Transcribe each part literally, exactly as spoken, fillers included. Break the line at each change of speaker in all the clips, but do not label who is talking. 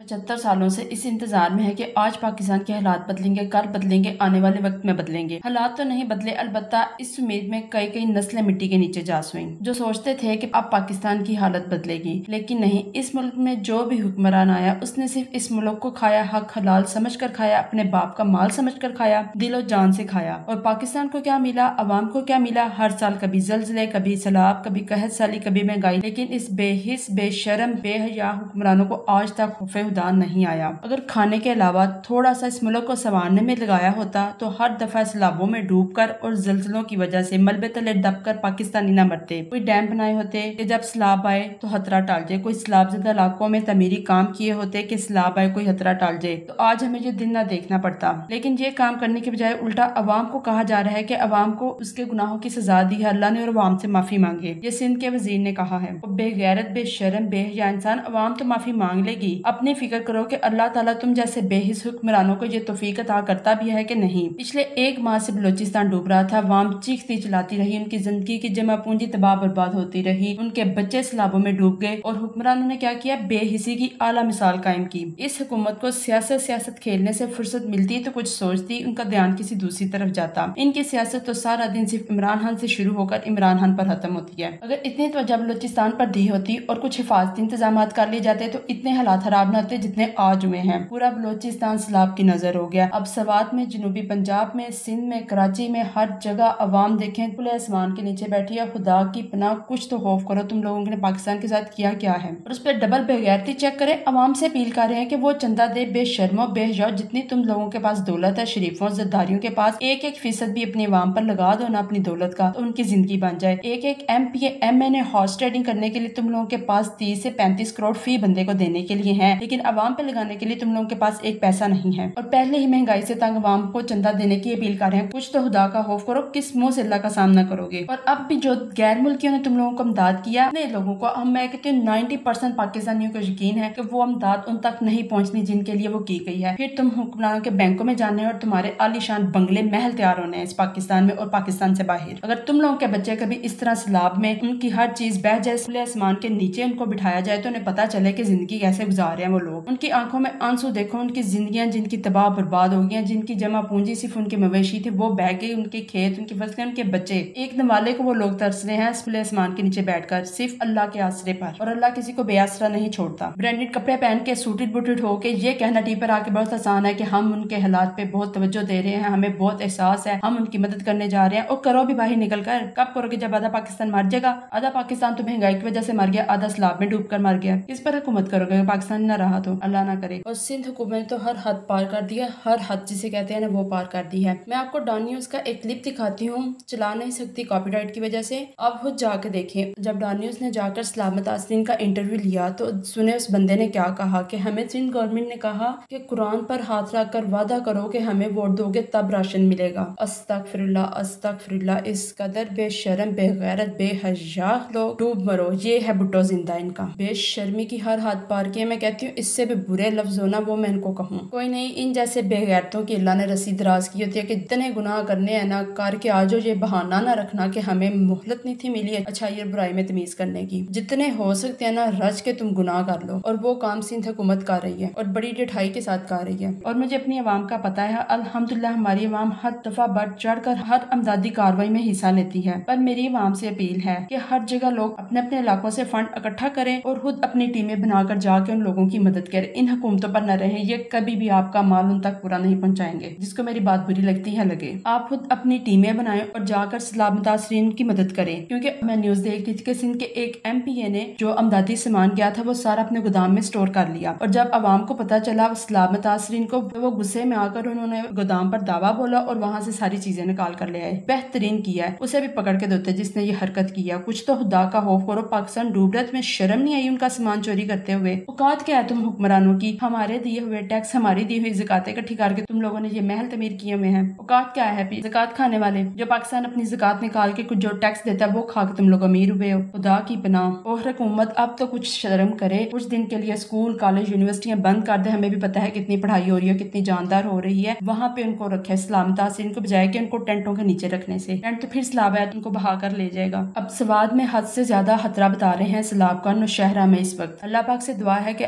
पचहत्तर सालों से इस इंतजार में है कि आज पाकिस्तान के हालात बदलेंगे, कल बदलेंगे, आने वाले वक्त में बदलेंगे। हालात तो नहीं बदले, अलबत्ता इस उम्मीद में कई कई नस्लें मिट्टी के नीचे जा सोईं, जो सोचते थे कि अब पाकिस्तान की हालत बदलेगी। लेकिन नहीं, इस मुल्क में जो भी हुक्मरान आया उसने सिर्फ इस मुल्क को खाया, हक हलाल समझ कर खाया, अपने बाप का माल समझ कर खाया, दिलो जान से खाया। और पाकिस्तान को क्या मिला, अवाम को क्या मिला? हर साल कभी जल्जले, कभी सैलाब, कभी कहत साली, कभी महंगाई। लेकिन इस बेहिस, बेशरम, बेहया हुक्मरानों को आज तक खौफे खुदा नहीं आया। अगर खाने के अलावा थोड़ा सा इस मुल्क को संवारने में लगाया होता तो हर दफा सैलाबों में डूबकर और जल्जलों की वजह से मलबे तले दबकर पाकिस्तानी न मरते। कोई डैम बनाए होते कि जब सैलाब आए तो खतरा टाल जाए, कोई सैलाब ज़दा इलाकों में तमीरी काम किए होते कि सैलाब आए कोई खतरा टाल जाए, तो आज हमें ये दिन न देखना पड़ता। लेकिन ये काम करने के बजाय उल्टा अवाम को कहा जा रहा है कि अवाम को उसके गुनाहों की सजा दी है अल्लाह ने और अवाम से माफी मांगे। ये सिंध के वजीर ने कहा है। बेगैरत, बेशरम, बेहया इंसान, अवाम तो माफी मांग लेगी, अपनी फिक्र करो कि अल्लाह ताला तुम जैसे बेहिस हुक्मरानों को ये तौफीक अता करता भी है कि नहीं। पिछले एक माह से बलोचिस्तान डूब रहा था, अवाम चीखती चिल्लाती रही, उनकी जिंदगी की जमा पूंजी तबाह बर्बाद होती रही, उनके बच्चे सैलाबों में डूब गए और हुक्मरानों ने क्या किया? बेहिसी की आला मिसाल कायम की। इस हुकूमत को सियासत सियासत खेलने से फुर्सत मिलती तो कुछ सोचती, उनका ध्यान किसी दूसरी तरफ जाता। इनकी सियासत तो सारा दिन सिर्फ इमरान खान से शुरू होकर इमरान खान पर खत्म होती है। अगर इतनी तवज्जो बलोचिस्तान पर दी होती और कुछ हिफाजती इंतजाम कर लिए जाते तो इतने हालात खराब न होते जितने आज हुए हैं। पूरा बलोचिस्तान सैलाब की नजर हो गया। अब सवात में, जनूबी पंजाब में, सिंध में, कराची में, हर जगह अवाम देखें खुले आसमान के नीचे बैठी है। खुदा की पनाह, कुछ तो खौफ करो, तुम लोगों ने पाकिस्तान के साथ किया क्या है। और उस पर डबल बेगैरती चेक करें। अवाम से अपील कर रहे हैं कि वो चंदा दे, बेशर्मो बेहजाओ, जितनी तुम लोगों के पास दौलत है, शरीफों जद्दारियों के पास एक एक फीसद भी अपनी अवाम पर लगा दो ना अपनी दौलत का, तो उनकी जिंदगी बन जाए। एक एक M P M N A horse trading करने के लिए तुम लोगों के पास तीस से पैंतीस करोड़ फी बंदे को देने के लिए है, लेकिन अवाम पे लगाने के लिए तुम लोगों के पास एक पैसा नहीं है। और पहले ही महंगाई से तंग अवाम को चंदा देने की अपील कर रहे हैं। कुछ तो खुदा का खौफ करो, किस मुंह से अल्लाह का सामना करोगे। और अब भी जो गैर मुल्कियों ने तुम लोगों को इमदाद किया, अपने लोगों को, हम मैं कहती हूँ नाइन्टी परसेंट पाकिस्तानियों को यकीन है कि वो इमदाद उन तक नहीं पहुँचनी जिनके लिए वो की गई है। फिर तुम हुक्मरानों के बैंकों में जाने और तुम्हारे आलीशान बंगले महल तैयार होने हैं इस पाकिस्तान में और पाकिस्तान से बाहर। अगर तुम लोगों के बच्चे कभी इस तरह सैलाब में उनकी हर चीज बह जाए, खुले आसमान के नीचे उनको बिठाया जाए, तो उन्हें पता चले कि जिंदगी कैसे गुजार रहे हैं वो लोग। उनकी आंखों में आंसू देखो, उनकी जिंदगियां जिनकी तबाह बर्बाद हो गई, जिनकी जमा पूंजी सिर्फ उनके मवेशी थे वो बह गई, उनके खेत, उनकी फसलें, उनके बच्चे। एक नवाले को वो लोग तरस रहे हैं खुले आसमान के नीचे बैठकर सिर्फ अल्लाह के आसरे पर, और अल्लाह किसी को बेआसरा नहीं छोड़ता। ब्रांडेड कपड़े पहन के सूटेड बूटेड होके ये कहना टी पर आके बहुत आसान है कि हम उनके हालात पे बहुत तवज्जो दे रहे हैं, हमें बहुत एहसास है, हम उनकी मदद करने जा रहे हैं। और करो भी बाहर निकल कर। कब करोगे? जब आधा पाकिस्तान मर जाएगा। आधा पाकिस्तान तो महंगाई की वजह से मर गया, आधा सैलाब में डूब कर मर गया। किस पर हुकूमत करोगे? पाकिस्तान न रहा तो अल्लाह ना करे। और सिंध हुकूमत ने तो हर हद पार कर दिया, हर हद जिसे कहते हैं ना वो पार कर दी है। मैं आपको डॉन न्यूज का एक क्लिप दिखाती हूँ, चला नहीं सकती कॉपीराइट की वजह से, आप खुद जाके देखें। जब डॉन न्यूज ने जाकर सलामत आसरीन का इंटरव्यू लिया तो सुने उस बंदे ने क्या कहा कि हमें सिंध गवर्नमेंट ने कहा कि कुरान पर हाथ रख कर वादा करो कि हमें वोट दोगे तब राशन मिलेगा। अस्तगफिरुल्लाह, अस्तगफिरुल्लाह, इस कदर बेशरम, बेगैरत, बेहया लोग, डूब मरो। ये है भुट्टो जिंदा इनका। बेशर्मी की हर हद पार की। मैं कहती हूँ इससे भी बुरे लफ्ज हो ना वो मैं इनको कहूँ। कोई नहीं, इन जैसे बेगैरतों की अल्लाह ने रस्सी दराज की होती है कि इतने गुनाह करने हैं ना करके आजो, ये बहाना ना रखना कि हमें मोहलत नहीं थी मिली अच्छाई और बुराई में तमीज करने की। जितने हो सकते हैं ना रच के तुम गुनाह कर लो, और वो काम सिंध हुकूमत कर रही है और बड़ी डिठाई के साथ कर रही है। और मुझे अपनी आवाम का पता है, अल्हम्दुलिल्लाह हमारी आवाम हर दफा बढ़ चढ़ कर हर अमदादी कार्रवाई में हिस्सा लेती है। पर मेरी आवाम से अपील है कि हर जगह लोग अपने अपने इलाकों से फंड इकट्ठा करें और खुद अपनी टीमें बनाकर जाके उन लोगों की मदद करें। इन हुकूमतों पर न रहे, ये कभी भी आपका माल उन तक पूरा नहीं पहुंचाएंगे। जिसको मेरी बात बुरी लगती है लगे, आप खुद अपनी टीमें बनाएं और जाकर सैलाब मुतासरीन की मदद करें। क्योंकि मैं न्यूज देख रही थी कि सिंध के एक एम पी ए ने जो अमदादी सामान गया था वो सारा अपने गोदाम में स्टोर कर लिया, और जब आवाम को पता चला सैलाब मुतासरीन को, तो वो गुस्से में आकर उन्होंने गोदाम पर दावा बोला और वहां से सारी चीजें निकाल कर ले आए। बेहतरीन किया है, उसे भी पकड़ के देते जिसने ये हरकत किया। कुछ तो खुदा का खौफ करो। पाकिस्तान डूब रहा, तुम्हें शर्म नहीं आई उनका सामान चोरी करते हुए? औकात क्या है तुम हुक्मरानों की? हमारे दिए हुए टैक्स, हमारी दी हुई ज़कात इकट्ठी करके तुम लोगों ने ये महल तमीर किए हुए हैं। औकात क्या है? ज़कात खाने वाले, जो पाकिस्तान अपनी ज़कात निकाल के कुछ जो टैक्स देता है वो खा के तुम लोग अमीर हुए हो। खुदा की पनाह। और हुकूमत अब तो कुछ शर्म करे, कुछ दिन के लिए स्कूल कॉलेज यूनिवर्सिटियां बंद कर दे। हमें भी पता है कितनी पढ़ाई हो रही है, कितनी जानदार हो रही है, वहाँ पे उनको रखे सलामत आसरीन को, बजाय कि उनको टेंटों के नीचे रखने से। टेंट तो फिर सैलाब है, उनको बहा कर ले जाएगा। अब सवाद में हद से ज्यादा खतरा बता रहे हैं सैलाब का नौशहरा में इस वक्त। अल्लाह पाक से दुआ है कि अल्लाह पाक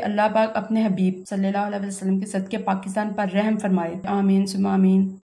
पाक अपने हबीब सल्लल्लाहु अलैहि वसल्लम के सदके पाकिस्तान पर रहम फरमाए। आमीन सुम्मा आमीन।